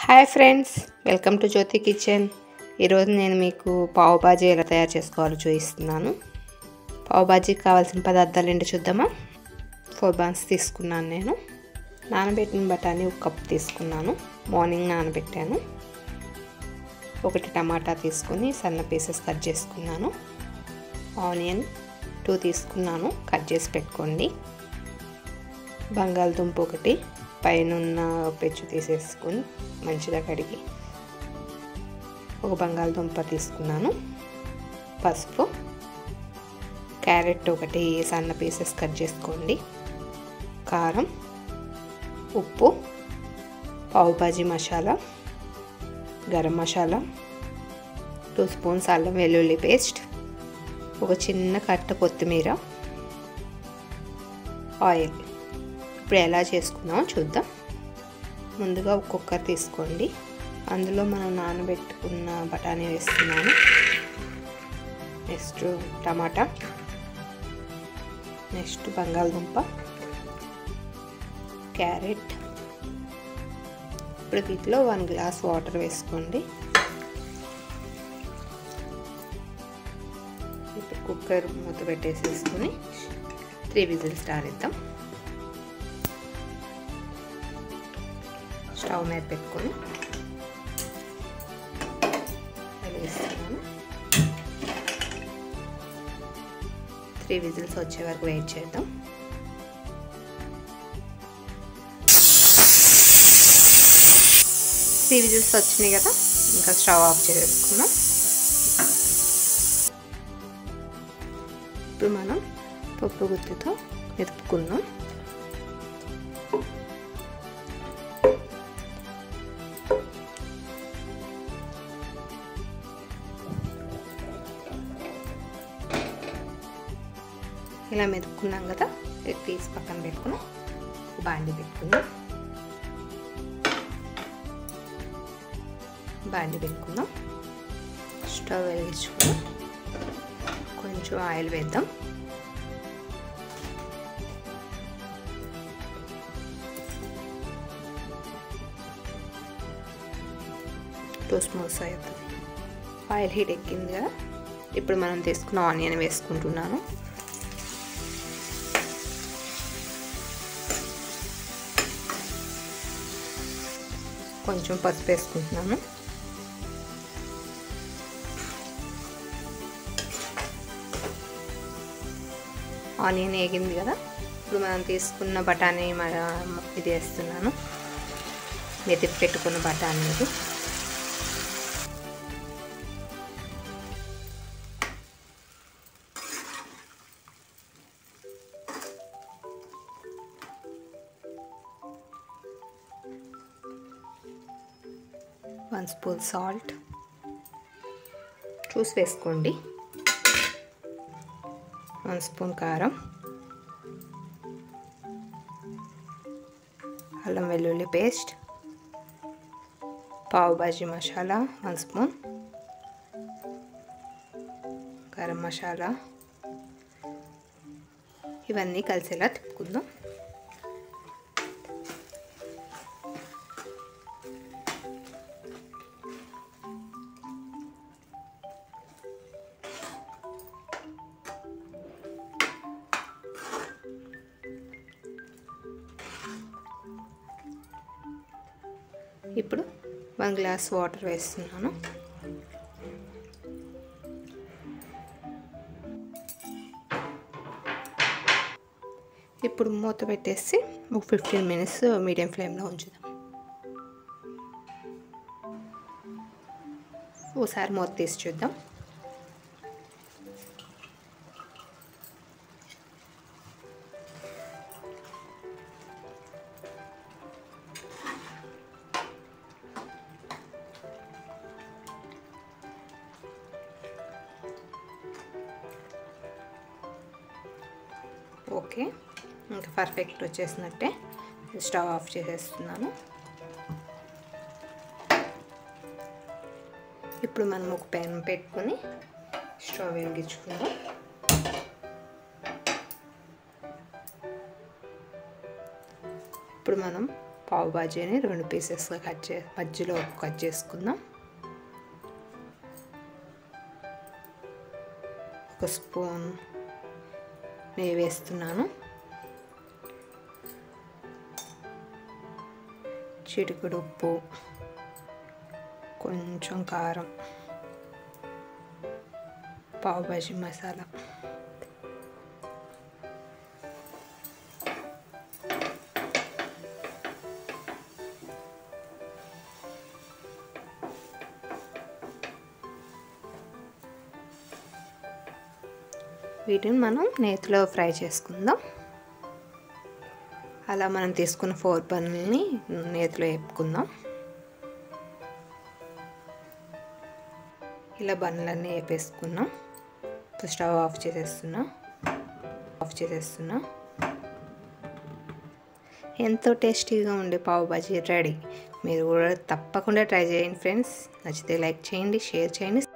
Hi friends, welcome to Jyothi kitchen. ఈరోజు నేను మీకు పావు బాజీ ఎలా తయారు చేసుకోవాలో చూపిస్తున్నాను. పావు బాజీకి కావాల్సిన పదార్థాలు ఏంటో చూద్దామా. 4 బన్స్ తీసుకున్నాను. నేను నానబెట్టిన బఠానీ 1 కప్ తీసుకున్నాను. మార్నింగ్ నానబెట్టాను. 1 టమాటా తీసుకుని సన్న పీసెస్ కట్ చేసుకున్నాను. ఆనియన్ 2 తీసుకున్నాను, కట్ చేసి పెట్టుకోండి. బంగాళదుంప 1 పైనున్న పెచ్చు తీసేసుకొని మంచిగా కడిగి 1 బంగాళదుంప తీసుకున్నాను. పసుపు, క్యారెట్ 1 సన్న పీసెస్ కట్ చేసుకోండి. కారం, ఉప్పు, పావు బాజీ మసాలా, గరం మసాలా, 2 స్పూన్స్ అల్లం వెల్లుల్లి పేస్ట్, 1 చిన్న కట్ట కొత్తిమీర, ఆయిల్. ఇప్పుడు ఎలా చేసుకుందామో చూద్దాం. ముందుగా 1 కుక్కర్ తీసుకోండి. అందులో మనం నానబెట్టుకున్న బఠానీ వేస్తున్నాను. నెక్స్ట్ టమాటా, నెక్స్ట్ బంగాళదుంప, క్యారెట్. ఇప్పుడు వీటిలో 1 గ్లాస్ వాటర్ వేసుకోండి. ఇప్పుడు కుక్కర్ మూత పెట్టేసేసుకొని 3 విజిల్స్ రానిద్దాం. స్టవ్ మీద పెట్టుకొని వేస్తున్నాను. 3 విజిల్స్ వచ్చే వరకు వెయిట్ చేద్దాం. విజిల్స్ వచ్చినాయి కదా, ఇంకా స్టవ్ ఆఫ్ చేసుకుందాం. ఇప్పుడు మనం పప్పు గుత్తితో మెదుపుకుందాం. ఇలా మెదుపుకున్నాం కదా, తీసి పక్కన పెట్టుకుని బాండి పెట్టుకుందాం. స్టవ్ వెలిగించుకుని కొంచెం ఆయిల్ వేద్దాం. టూ స్పూన్స్ అవుతుంది. ఆయిల్ హీట్ ఎక్కింది కదా, ఇప్పుడు మనం తీసుకున్న ఆనియన్ వేసుకుంటున్నాను. కొంచెం పసుపు వేసుకుంటున్నాను. ఆనియన్ వేగింది కదా, ఇప్పుడు మనం తీసుకున్న బఠానీ ఇది వేస్తున్నాను. మెదిపి పెట్టుకున్న బఠానీ ఇది. వన్ స్పూన్ సాల్ట్ చూసి వేసుకోండి. 1 స్పూన్ కారం, అల్లం వెల్లుల్లి పేస్ట్, పావు బాజీ మసాలా 1 స్పూన్, గరం మసాలా. ఇవన్నీ కలిసేలా తిప్పుకుందాం. ఇప్పుడు 1 గ్లాస్ వాటర్ వేస్తున్నాను. ఇప్పుడు మూత పెట్టేసి 15 మినిట్స్ మీడియం ఫ్లేమ్లో ఉంచుదాం. ఓసారి మూత తీసి చూద్దాం. ఓకే, ఇంకా పర్ఫెక్ట్ వచ్చేసినట్టే. స్టవ్ ఆఫ్ చేసేస్తున్నాను. ఇప్పుడు మనం ఒక పెనం పెట్టుకొని స్టవ్ వెలిగించుకుందాం. ఇప్పుడు మనం పావు బాజీని 2 పీసెస్గా మధ్యలో కట్ చేసుకుందాం. 1 స్పూన్ నెయ్యి వేస్తున్నాను. చిటికెడు ఉప్పు, కొంచెం కారం, పావు బాజీ మసాలా, వీటిని మనం నేతిలో ఫ్రై చేసుకుందాం. అలా మనం తీసుకున్న 4 బన్నుల్ని నేతిలో వేపుకుందాం. ఇలా బన్నులన్నీ వేపేసుకున్నాం. ఇప్పుడు స్టవ్ ఆఫ్ చేసేస్తున్నా. ఎంతో టేస్టీగా ఉండే పావు బాజీ రెడీ. మీరు కూడా తప్పకుండా ట్రై చేయండి ఫ్రెండ్స్. నచ్చితే లైక్ చేయండి, షేర్ చేయండి.